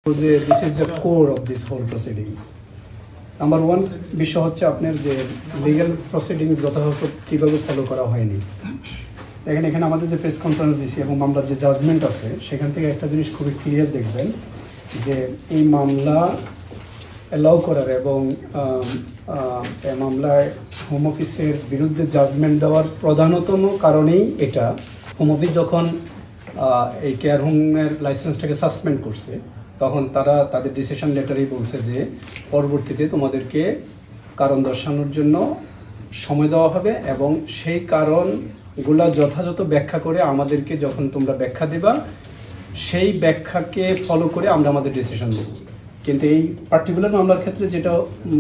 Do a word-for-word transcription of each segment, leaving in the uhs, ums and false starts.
This is the core of this whole proceedings. Number one বিষয় হচ্ছে আপনার যে লিগ্যাল প্রসিডিংস যথাযথ কীভাবে ফলো করা হয়নি। দেখেন এখানে আমাদের যে প্রেস কনফারেন্স দিছি এবং মামলার যে জাজমেন্ট আছে সেখান থেকে একটা জিনিস খুবই ক্লিয়ার দেখবেন যে এই মামলা অ্যালাউ করার এবং এই মামলায় হোম অফিসের বিরুদ্ধে জাজমেন্ট দেওয়ার প্রধানতম কারণেই এটা, হোম অফিস যখন এই কেয়ার হোমের লাইসেন্সটাকে সাসপেন্ড করছে তখন তারা তাদের ডিসিশন লেটারেই বলছে যে পরবর্তীতে তোমাদেরকে কারণ দর্শানোর জন্য সময় দেওয়া হবে এবং সেই কারণগুলো যথাযথ ব্যাখ্যা করে আমাদেরকে যখন তোমরা ব্যাখ্যা দেবা সেই ব্যাখ্যাকে ফলো করে আমরা আমাদের ডিসিশন দেব। কিন্তু এই পার্টিকুলার মামলার ক্ষেত্রে যেটা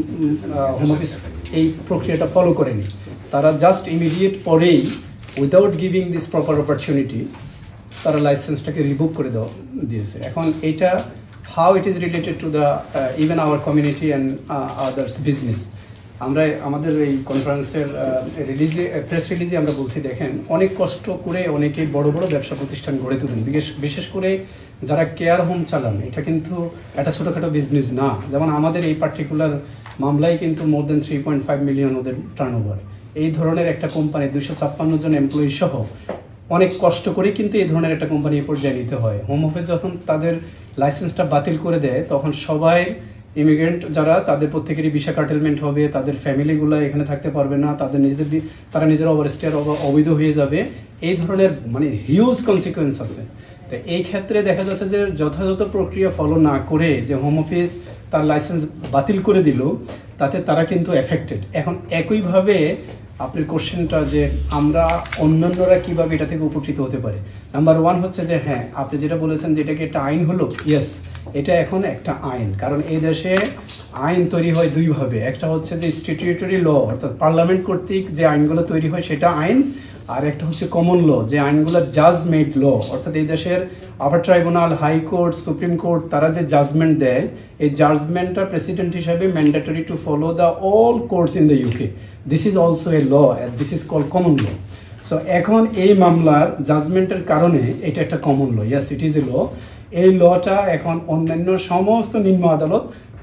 হোম অফিস এই প্রক্রিয়াটা ফলো করেনি, তারা জাস্ট ইমিডিয়েট পরেই without giving this proper opportunity তারা লাইসেন্সটাকে রিভোক করে দেওয়া দিয়েছে। এখন এইটা how it is related to the even our community and others business. আমরা আমাদের এই কনফারেন্সের রিলিজে প্রেস রিলিজে আমরা বলছি দেখেন অনেক কষ্ট করে অনেকেই বড় বড় ব্যবসা প্রতিষ্ঠান গড়ে তোলেন, বিশেষ করে যারা কেয়ার হোম চালান। এটা কিন্তু একটা ছোটোখাটো বিজনেস না। যেমন আমাদের এই পার্টিকুলার মামলায় কিন্তু more than three point five million ওদের টার্ন ওভার। এই ধরনের একটা কোম্পানি দুইশো ছাপ্পান্ন জন এমপ্লয়ি সহ অনেক কষ্ট করে কিন্তু এই ধরনের একটা কোম্পানি এ পর্যায়ে নিতে হয়। হোম অফিস যখন তাদের লাইসেন্সটা বাতিল করে দেয় তখন সবাই ইমিগ্রেন্ট যারা তাদের প্রত্যেকেরই ভিসা কার্টেলমেন্ট হবে, তাদের ফ্যামিলিগুলো এখানে থাকতে পারবে না, তাদের নিজেদের তারা নিজেরা ওভারস্টের অবৈধ হয়ে যাবে। এই ধরনের মানে হিউজ কনসিকুয়েন্স আছে। তো এই ক্ষেত্রে দেখা যাচ্ছে যে যথাযথ প্রক্রিয়া ফলো না করে যে হোম অফিস তার লাইসেন্স বাতিল করে দিল তাতে তারা কিন্তু এফেক্টেড। এখন একইভাবে আপনার কোশ্চেনটা যে আমরা অন্যান্যরা কীভাবে এটা থেকে উপকৃত হতে পারে, নাম্বার ওয়ান হচ্ছে যে হ্যাঁ আপনি যেটা বলেছেন যে এটাকে একটা আইন হলো, ইয়েস এটা এখন একটা আইন। কারণ এই দেশে আইন তৈরি হয় দুইভাবে, একটা হচ্ছে যে স্ট্যাটিউটরি ল অর্থাৎ পার্লামেন্ট কর্তৃক যে আইনগুলো তৈরি হয় সেটা আইন, আর একটা হচ্ছে কমন ল যে আইনগুলো জাজ মেড ল অর্থাৎ এই দেশের upper tribunal, high court, supreme court তারা যে জাজমেন্ট দেয় এই জাজমেন্টটা প্রেসিডেন্ট হিসাবে mandatory to follow the all courts in the UK. This is also a law, this is call common law. So এখন এই মামলার জাজমেন্টের কারণে এটা একটা common law, yes it is a ল। এই লটা এখন অন্যান্য সমস্ত নিম্ন আদালত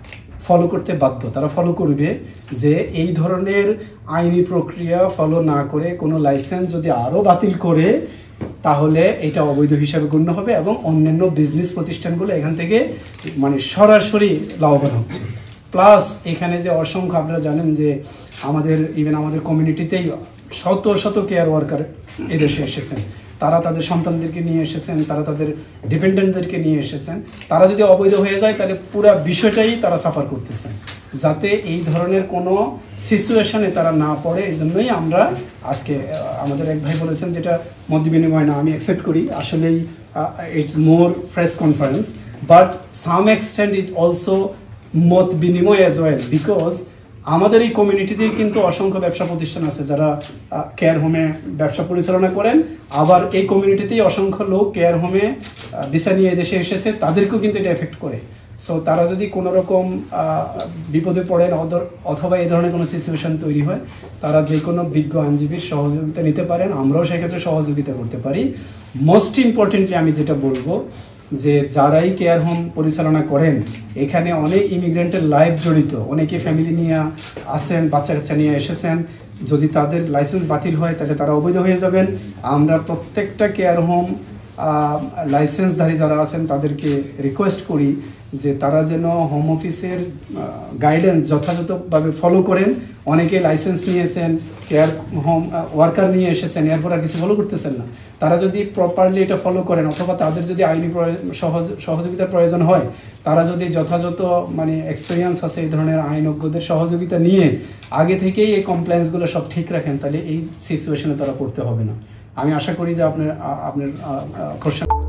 ফলো করতে বাধ্য, তারা ফলো করবে যে এই ধরনের আইনি প্রক্রিয়া ফলো না করে কোনো লাইসেন্স যদি আরও বাতিল করে তাহলে এটা অবৈধ হিসাবে গণ্য হবে এবং অন্যান্য বিজনেস প্রতিষ্ঠানগুলো এখান থেকে মানে সরাসরি লাভবান হচ্ছে। প্লাস এখানে যে অসংখ্য আপনারা জানেন যে আমাদের ইভেন আমাদের কমিউনিটিতেই শত শত কেয়ার ওয়ার্কার এদেশে এসেছেন, তারা তাদের সন্তানদেরকে নিয়ে এসেছেন, তারা তাদের ডিপেন্ডেন্টদেরকে নিয়ে এসেছেন। তারা যদি অবৈধ হয়ে যায় তাহলে পুরো বিষয়টাই তারা সাফার করতেছেন। যাতে এই ধরনের কোনো সিচুয়েশনে তারা না পড়ে এই জন্যই আমরা আজকে আমাদের এক ভাই বলেছেন যেটা মত বিনিময় না, আমি অ্যাকসেপ্ট করি, আসলেই it's more fresh conference but some extent is also মত বিনিময় অ্যাজ ওয়েল। বিকজ আমাদের এই কমিউনিটিতেই কিন্তু অসংখ্য ব্যবসা প্রতিষ্ঠান আছে যারা কেয়ার হোমে ব্যবসা পরিচালনা করেন, আবার এই কমিউনিটিতেই অসংখ্য লোক কেয়ার হোমে ভিসা নিয়ে দেশে এসেছে, তাদেরকেও কিন্তু এটা এফেক্ট করে। সো তারা যদি কোনো রকম বিপদে পড়েন অথবা এই ধরনের কোনো সিচুয়েশন তৈরি হয় তারা যে কোনো বিজ্ঞ আইনজীবীর সহযোগিতা নিতে পারেন, আমরাও সেক্ষেত্রে সহযোগিতা করতে পারি। মোস্ট ইম্পর্টেন্টলি আমি যেটা বলবো যে যারাই কেয়ার হোম পরিচালনা করেন এখানে অনেক ইমিগ্রেন্টের লাইফ জড়িত, অনেকে ফ্যামিলি নিয়ে আসেন, বাচ্চা কাচ্চা নিয়ে এসেছেন। যদি তাদের লাইসেন্স বাতিল হয় তাহলে তারা অবৈধ হয়ে যাবেন। আমরা প্রত্যেকটা কেয়ার হোম লাইসেন্সধারী যারা আছেন তাদেরকে রিকোয়েস্ট করি যে তারা যেন হোম অফিসের গাইডেন্স যথাযথভাবে ফলো করেন। অনেকে লাইসেন্স নিয়েছেন, কেয়ার হোম ওয়ার্কার নিয়ে এসেছেন, এরপর আর কিছু ফলো করতেছেন না। তারা যদি প্রপারলি এটা ফলো করেন অথবা তাদের যদি আইনি সহযোগিতার প্রয়োজন হয়, তারা যদি যথাযথ মানে এক্সপিরিয়েন্স আছে এই ধরনের আইনজ্ঞদের সহযোগিতা নিয়ে আগে থেকেই এই কমপ্লেন্সগুলো সব ঠিক রাখেন তাহলে এই সিচুয়েশনে তারা পড়তে হবে না। আমি আশা করি যে আপনার আপনার কোশ্চেন